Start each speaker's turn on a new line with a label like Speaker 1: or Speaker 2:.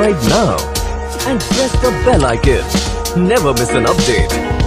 Speaker 1: subscribe now and press the bell icon. Never miss an update.